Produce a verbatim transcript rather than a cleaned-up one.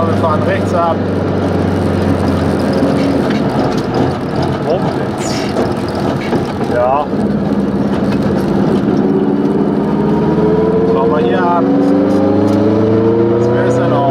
wir fahren rechts ab. Woblitz. Ja. Schauen wir hier ab. Was wäre es denn auch?